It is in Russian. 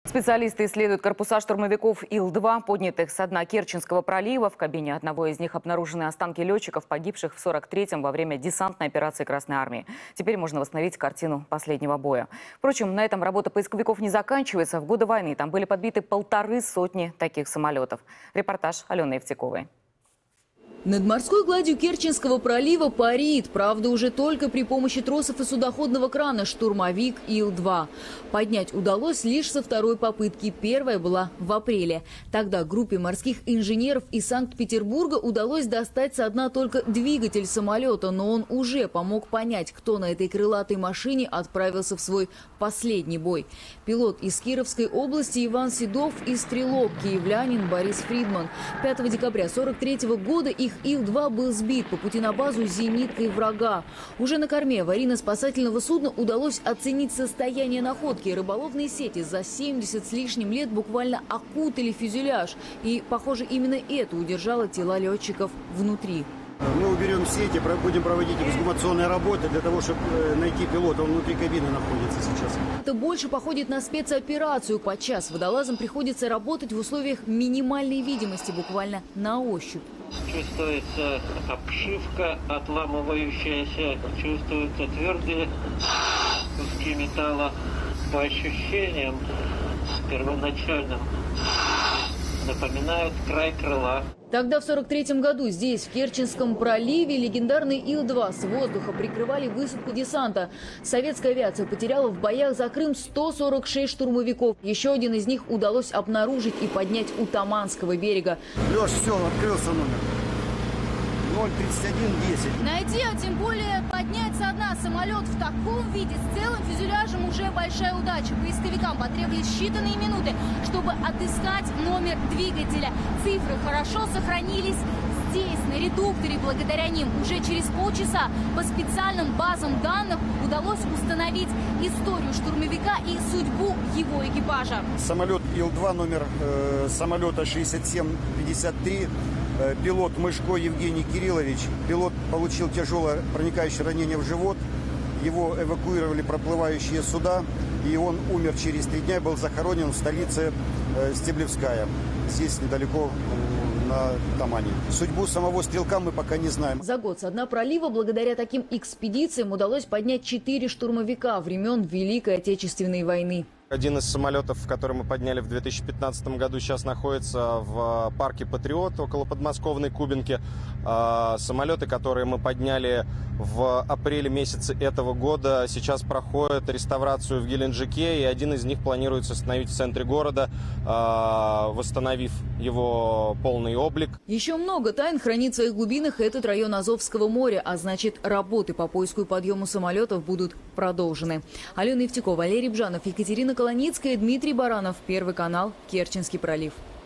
Специалисты исследуют корпуса штурмовиков Ил-2, поднятых со дна Керченского пролива. В кабине одного из них обнаружены останки летчиков, погибших в 1943-м во время десантной операции Красной Армии. Теперь можно восстановить картину последнего боя. Впрочем, на этом работа поисковиков не заканчивается. В годы войны там были подбиты 150 таких самолетов. Репортаж Алены Евтековой. Над морской гладью Керченского пролива парит, правда, уже только при помощи тросов и судоходного крана, штурмовик Ил-2. Поднять удалось лишь со второй попытки. Первая была в апреле. Тогда группе морских инженеров из Санкт-Петербурга удалось достать со дна только двигатель самолета, но он уже помог понять, кто на этой крылатой машине отправился в свой последний бой. Пилот из Кировской области Иван Седов и стрелок киевлянин Борис Фридман. 5 декабря 1943 года их Ил-2 был сбит по пути на базу зениткой врага. Уже на корме аварийно-спасательного судна удалось оценить состояние находки. Рыболовные сети за 70 с лишним лет буквально окутали фюзеляж. И, похоже, именно это удержало тела летчиков внутри. Мы уберем сети, будем проводить эксгумационные работы для того, чтобы найти пилота. Он внутри кабины находится сейчас. Это больше походит на спецоперацию. Подчас водолазам приходится работать в условиях минимальной видимости, буквально на ощупь. Чувствуется обшивка, отламывающаяся, чувствуются твердые куски металла. По ощущениям первоначальным напоминают край крыла. Тогда в 1943 году здесь, в Керченском проливе, легендарный Ил-2 с воздуха прикрывали высадку десанта. Советская авиация потеряла в боях за Крым 146 штурмовиков. Еще один из них удалось обнаружить и поднять у Таманского берега. Леш, все, открылся номер. 03110. Найти, а тем более поднять со дна самолет в таком виде с целым фюзеляжем уже большая удача. Поисковикам потребовались считанные минуты, чтобы отыскать номер двигателя. Цифры хорошо сохранились здесь, на редукторе. Благодаря ним уже через полчаса по специальным базам данных удалось установить историю штурмовика и судьбу его экипажа. Самолет Ил-2, номер самолета 6753. Пилот Мышко Евгений Кириллович. Пилот получил тяжелое проникающее ранение в живот. Его эвакуировали проплывающие суда. И он умер через 3 дня и был захоронен в столице Стеблевская. Здесь недалеко на Тамане. Судьбу самого стрелка мы пока не знаем. За год со дна пролива благодаря таким экспедициям удалось поднять 4 штурмовика времен Великой Отечественной войны. Один из самолетов, который мы подняли в 2015 году, сейчас находится в парке «Патриот» около подмосковной Кубинки. Самолеты, которые мы подняли в апреле месяце этого года, сейчас проходят реставрацию в Геленджике, и один из них планируется остановить в центре города, восстановив его полный облик. Еще много тайн хранит в своих глубинах этот район Азовского моря, а значит, работы по поиску и подъему самолетов будут продолжены. Алена Евтекова, Валерий Бжанов, Екатерина Колоницкая, Дмитрий Баранов. Первый канал, Керченский пролив.